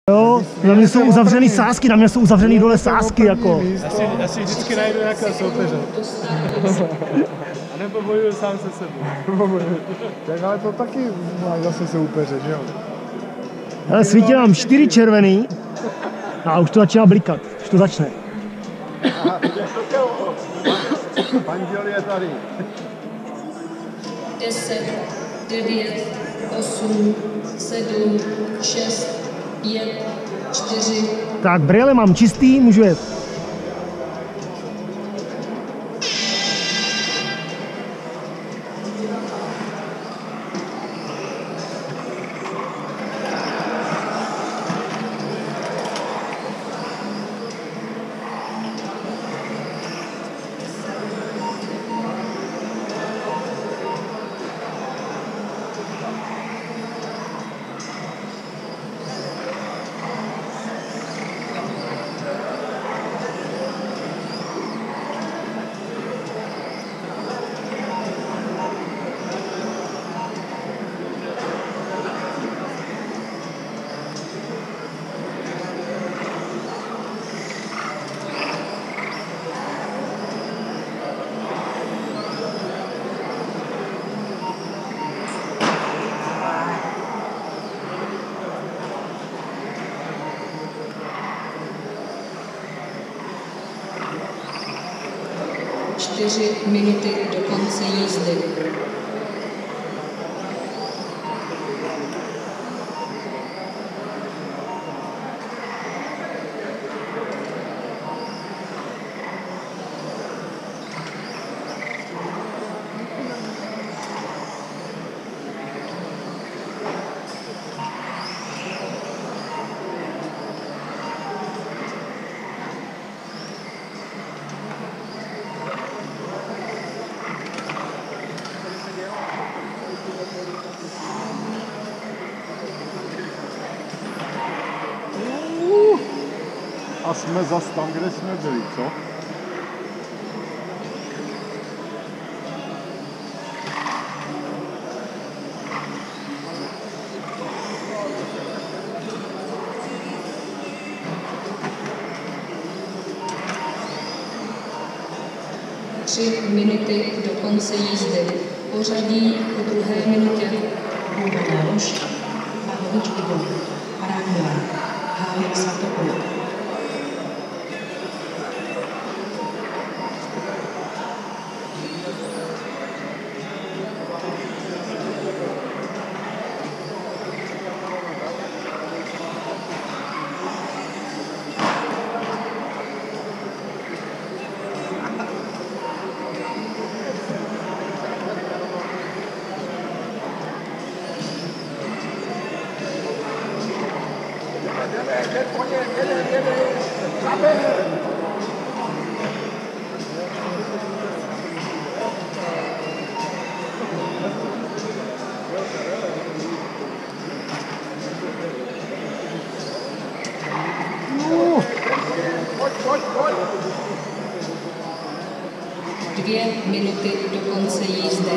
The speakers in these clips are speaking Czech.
Jo, na mě jsou uzavřený sázky, na mě jsou uzavřený dole sázky, jako. Já si vždycky najdu nějakého soupeře. A nebo bojuju sám se sebou. Tak ale to taky máš zase soupeře, že jo? Hele, svítí nám 4 červený a už to začíná blikat, už to začne. Anděl je tady. 10, 9, 8, 7, 6, 5, 4. Tak, brýle mám čistý, můžu jet. Čtyři minuty do konce jízdy. A jsme zas tam, kde jsme byli, co? Tři minuty do konce jízdy. Pořadí po druhé minutě. Bůhové lož, Mahovič Igor, Parák Milan, Hájek Svatopol. Dvě minuty do konce jízdy.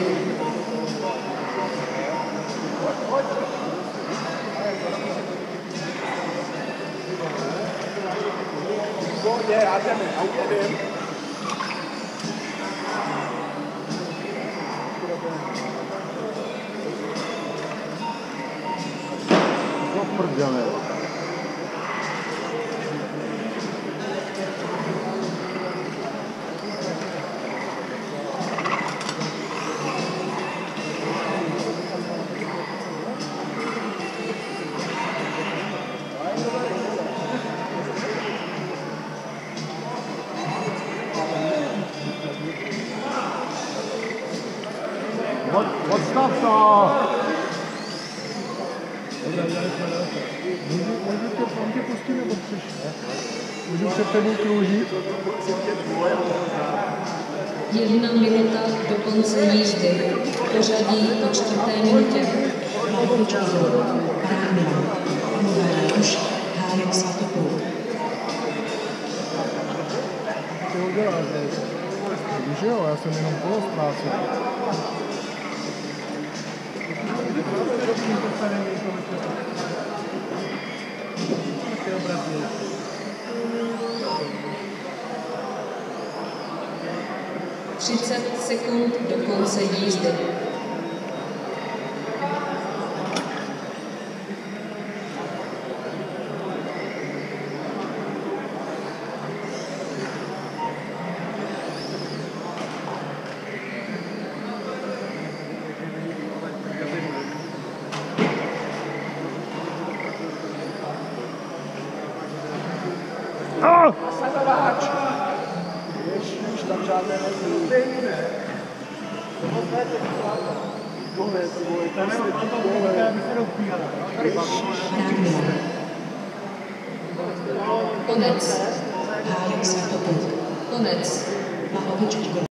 To prdele. Odstav to! Můžu tě pustit nebo chceš? Můžu před tebou kroužit? 1 minuta do konce jízdy. Pořadí po čtvrté minutě. Mahovič Igor, Parák Milan, Bůhové lož, Hájek Svatopol. Ty ho děláš, víš jo, já jsem jenom polostrácel. Třicet sekund do konce jízdy. Konec. Hájek Svatopluk. Konec. Vlahovič Igor.